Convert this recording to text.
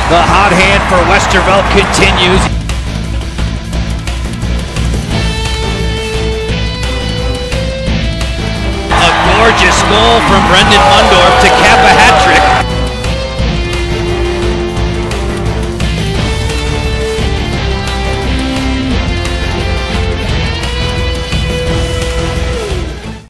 The hot hand for Westervelt continues. A gorgeous goal from Brendan Mundorf to cap a